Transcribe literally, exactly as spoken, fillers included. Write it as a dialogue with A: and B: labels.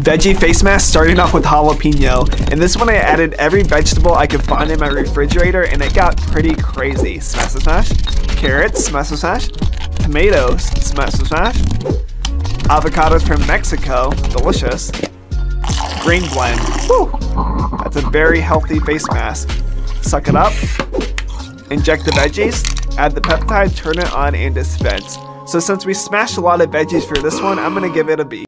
A: Veggie face mask starting off with jalapeno. And this one I added every vegetable I could find in my refrigerator and it got pretty crazy. Smash smash. Carrots, smash smash. Tomatoes, smash smash. Avocados from Mexico, delicious. Green blend, whew. That's a very healthy face mask. Suck it up. Inject the veggies. Add the peptide, turn it on, and dispense. So since we smashed a lot of veggies for this one, I'm gonna give it a B.